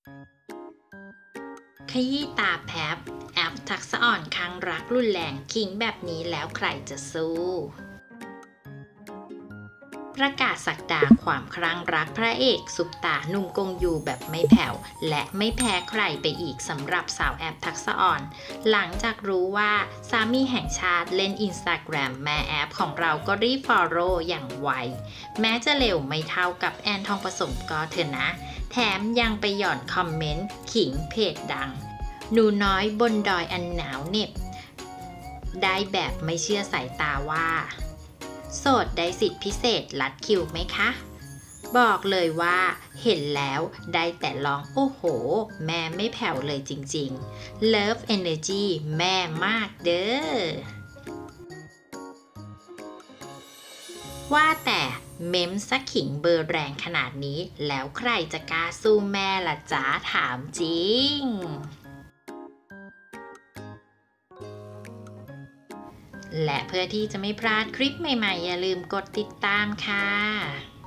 ขยี้ตาแพบแอปทักษะอ่อนค้างรักรุนแรงขิงแบบนี้แล้วใครจะสู้ประกาศสักดาความครั่งรักพระเอกซุปตาหนุ่มกงยูแบบไม่แผ่วและไม่แพ้ใครไปอีกสำหรับสาวแอปทักษะอ่อนหลังจากรู้ว่าสามีแห่งชาติเล่นอินสตาแกรมแม่แอปของเราก็รีบฟอลโล่อย่างไวแม้จะเร็วไม่เท่ากับแอนทองผสมก็เถอะนะแถมยังไปหย่อนคอมเมนต์ขิงเพจดังหนูน้อยบนดอยอันหนาวเหน็บได้แบบไม่เชื่อสายตาว่าโสดได้สิทธิพิเศษลัดคิวไหมคะบอกเลยว่าเห็นแล้วได้แต่ร้องโอ้โหแม่ไม่แผ่วเลยจริงๆ Love Energy แม่มากเด้อว่าแต่เมมสักขิงเบอร์แรงขนาดนี้แล้วใครจะกล้าสู้แม่ล่ะจ๊ะถามจริงและเพื่อที่จะไม่พลาดคลิปใหม่ๆอย่าลืมกดติดตามค่ะ